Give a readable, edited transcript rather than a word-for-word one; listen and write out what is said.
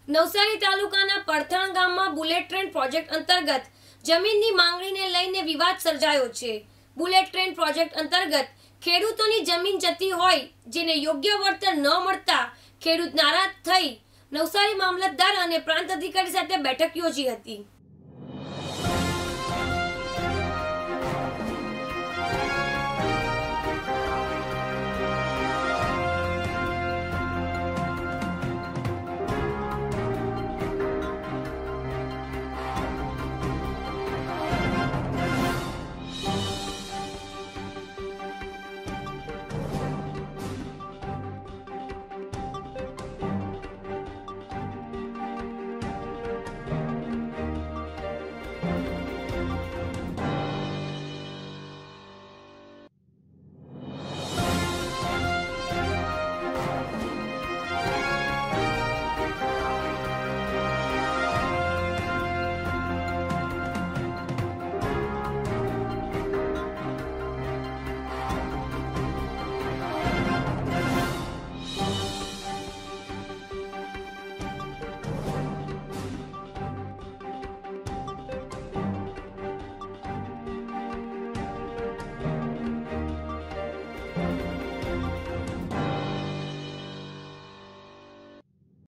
નવસારી તાલુકાના પડથણ ગામમાં bullet train project અંતર્ગત જમીનની માંગણીને લઈને વિવાદ સર્જાયો છે। બુલેટ ટ્રેન પ્રોજેક્ટ અંતર્ગત ખેડૂતોની જમીન જતી હોય જેને યોગ્ય વળતર ન મળતા ખેડૂત નારાજ થઈ નવસારી મામલતદાર અને પ્રાંત અધિકારી સાથે બેઠક યોજી હતી।